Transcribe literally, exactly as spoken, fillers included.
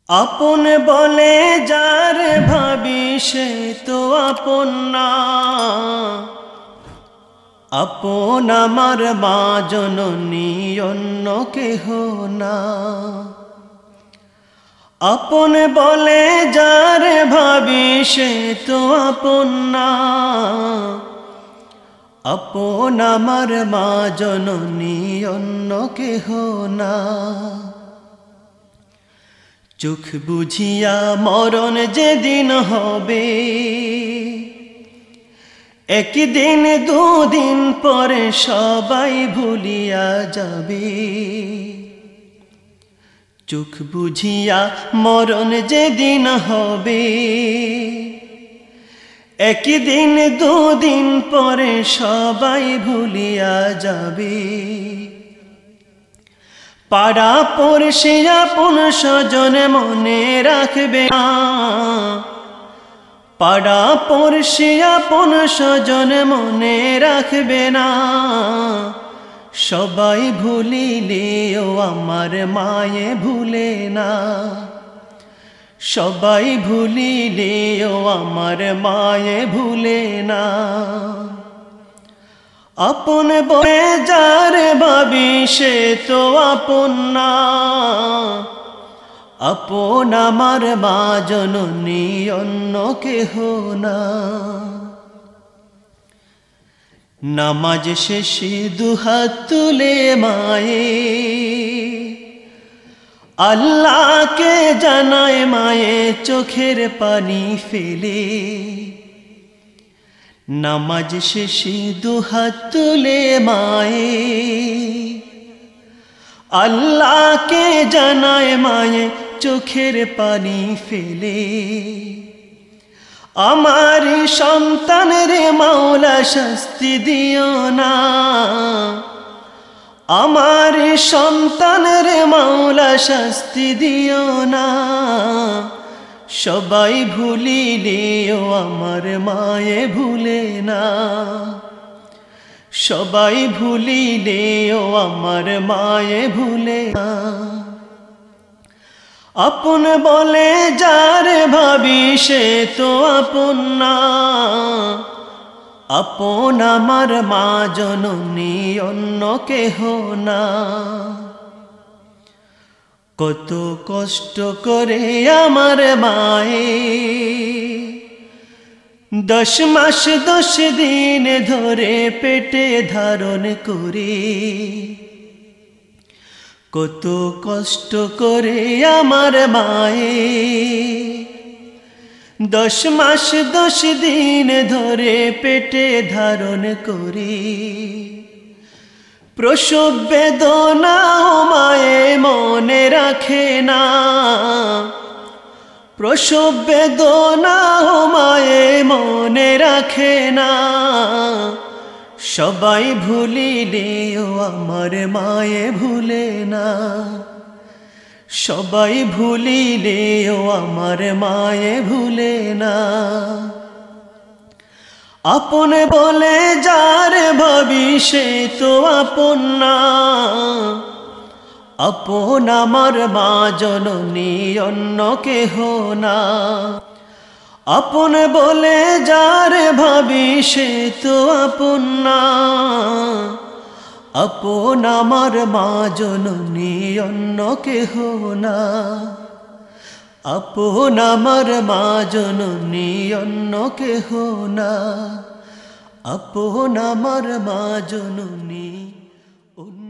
আপন বলে যার ভাবি সে তো আপন না। আপন আমার মা জননী অন্য কেহ না। আপন বলে যার ভাবি সে তো আপন না। আপন আমার মা জননী অন্য কেহ না। চোখ বুঝিয়া মরণ যেদিন হবে, একদিন দুদিন পরে সবাই ভুলিয়া যাবে। চোখ বুঝিয়া মরণ যেদিন হবে, একদিন দুদিন পরে সবাই ভুলিয়া যাবে। পাড়া পড়শি আপন স্বজন মনে রাখবে না। পাড়া পড়শি আপন স্বজন মনে রাখবে না। সবাই ভুলিলেও আমার মায়ে ভুলে না। সবাই ভুলিলেও আমার মায়ে ভুলে না। আপন বলে যার ভাবি সে তো আপন না। আপন আমার মা জননী অন্য কেহ না। নামাজ শেষে দুহাত তুলে মায়ে আল্লাহকে জানায় মায়ে চোখের পানি ফেলে। নামাজ শেষে দুহাত তুলে মায়ে আল্লাহকে জানায় মায়ে চোখের পানি ফেলে। আমার সন্তানের মাওলা শাস্তি দিও না। আমার সন্তানের মাওলা শাস্তি দিও না। সবাই ভুলিলেও আমার মায়ে ভুলে না। সবাই ভুলিলেও আমার মায়ে ভুলে না। আপন বলে যার ভাবি সে তো আপন না। আপন আমার মা জননী অন্য কেহ না। কত কষ্ট করে আমার মায়ে দশ মাস দশ দিন ধরে পেটে ধারণ করে। কত কষ্ট করে আমার মায়ে দশ মাস দশ দিন ধরে পেটে ধারণ করে। প্রসব বেদনা মায়ে মনে রাখে না। প্রসব বেদনা মায়ে মনে রাখে না। সবাই ভুলিলেও আমার মায়ে ভুলে না। সবাই ভুলিলেও আমার মায়ে ভুলে না। আপন বলে যার ভাবি সে তো আপন না। আপন আমার মা জননী অন্য কেহ না। আপন বলে যার ভাবি সে তো আপন না। আপন আমার মা জননী অন্য কেহ না। আপন আমার মা জননী অন্য কেহ না। আপন আমার মা জননী।